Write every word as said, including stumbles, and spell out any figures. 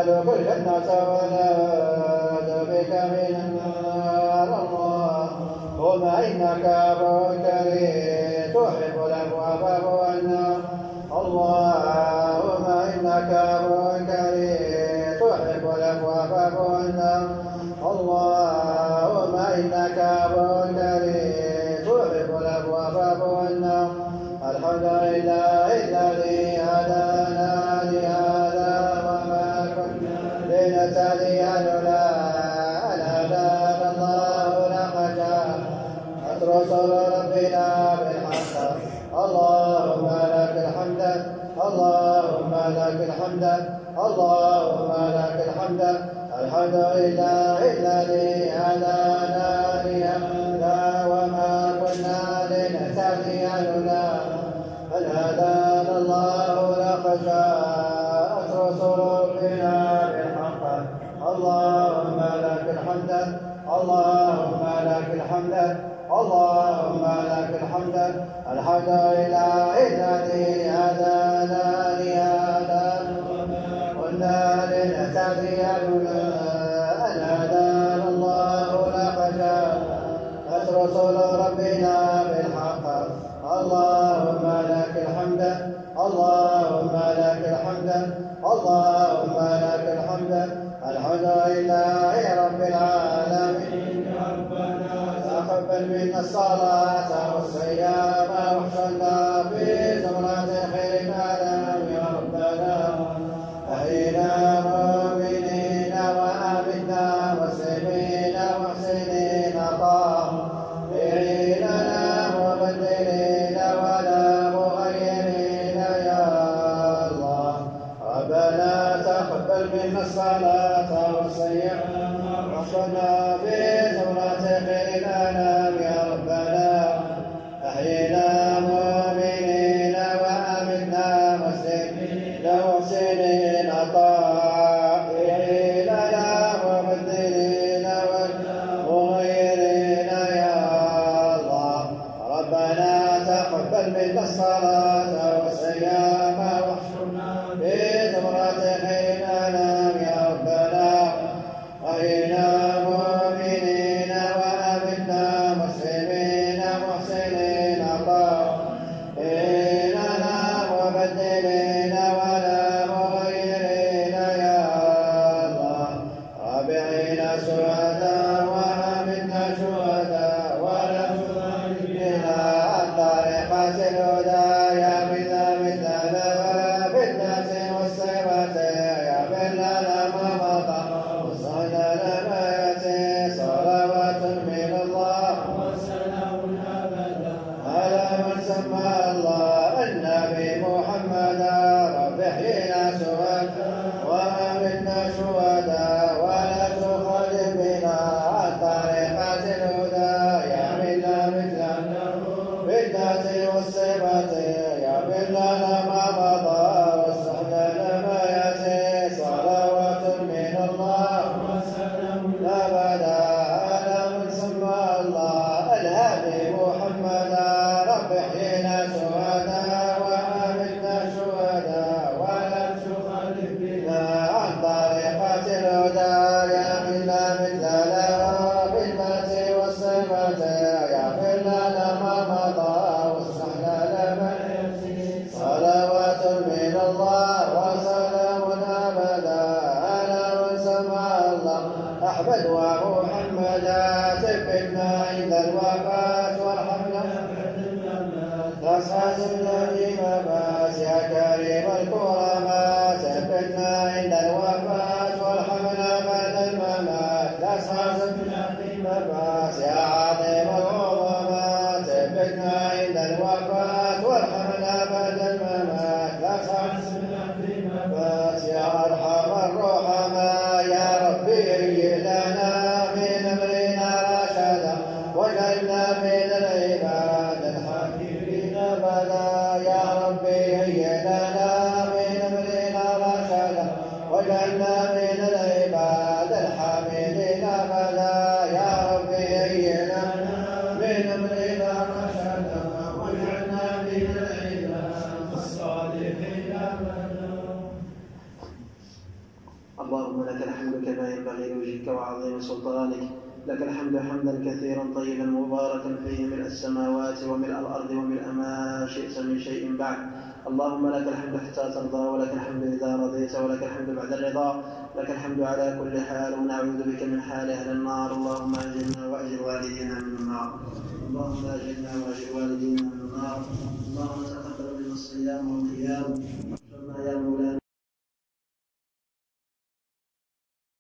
نسألك الجنة ونعوذ بك من النار. اللهم إنك عفو كريم تحب العفو فاعف عنا. اللهم إنك عفو كريم تحب العفو فاعف عنا. اللهم إنك عفو كريم تحب العفو فاعف عنا. الحمد لله الذي هدانا لهذا وما كنا لنهتدي لولا أن هدانا الله لقد جاءت رسل ربنا بالحق. اللهم لك الحمد اللهم لك الحمد اللهم لك الحمد. الحمد لله الذي هدانا لهذا وما كنا لنهتدي لولا أن هدانا الله لقد جاءت رسل ربنا بالحق. اللهم لك الحمد اللهم لك الحمد اللهم لك الحمد. الحمد لله الذي هدانا لهذا وما كنا لنهتدي لولا أن هدانا الله لقد جاءت رسل ربنا بالحق. اللهم لك الحمد اللهم لك الحمد اللهم لك الحمد. الحمد لله رب العالمين. ربنا تقبل منا الصلاة والصيام واحشرنا في زمرة خير الأنام. يا ربنا أحينا مؤمنين وآمنا مسلمين محسنين طاهرين مبدلين ولا مغيرين. يا الله ربنا تقبل منا الصلاة والصيام واحشرنا في زمرة خير الأنام. يا ربنا أحينا مؤمنين وآمنا مسلمين محسنين طاهرين لا مبدلين ولا مغيرين. يا الله ربنا تقبل منا الصلاة والصيام واحشرنا في زمرة خير الأنام. يا ربنا أحينا مؤمنين وآمنا مسلمين محسنين طاهرين لا مبدلين ولا مغيرين. يا الله رابعين شهداء وآمنا شهداء ولا تضلنا عن طريقة الهدى. يا بنا مثلنا في الناس والصفات. يا بنا لما مضى وصلنا لما يأتي. صلوات من الله وسلام أبدا على من سمى الله النبي محمدا. رب احينا شهداء وآمنا شهداء ولا تخالف بنا عن طريقة الهدى. يا منا مثلنا بالذات والصفات. يا منا لما مضى واصلحنا لما يأتي. صلوات من الله وسلام أبدا على من سمى الله الهادي محمدا. رب احينا شهداء وآمنا شهداء ولا تخالف بنا عن طريقة الهدى. يا منا مثلنا بالذات والصفات. يا منا لما مضى واصلحنا لما يأتي. صلوات من الله وسلام أبدا على من سمى الله أحمد ومحمدا. ثبتنا عند الوفاة وارحمنا تصحى الذي مباس. يا كريم الكرماء ثبتنا عند الوفاة وارحمنا بعد الممات. تصحى الذي مباس. يا عظيم العظماء ثبتنا عند الوفاة وارحمنا بعد الممات. تصحى الذي مباس. يا أرحم الرحماء يا ربي هيئ لنا من أمرنا رشدا واجعلنا من العباد الحاكمين أبدا. يا ربي هيئ لنا من أمرنا رشدا واجعلنا من العباد الحامدين أبدا. يا ربي هيئ لنا من أمرنا رشدا واجعلنا من العباد الصالحين أبدا. اللهم لك الحمد كما ينبغي لوجهك وعظيم سلطانك. لك الحمد حمدا كثيرا طيبا مباركا فيه ملء السماوات وملء الأرض وملء ما شئت من شيء بعد. اللهم لك الحمد حتى ترضى، ولك الحمد إذا رضيت، ولك الحمد بعد الرضا. لك الحمد على كل حال، ونعوذ بك من حال أهل النار. اللهم أجرنا وأجر والدينا من النار. اللهم أجرنا وأجر والدينا من النار. اللهم تقبل منا الصيام والقيام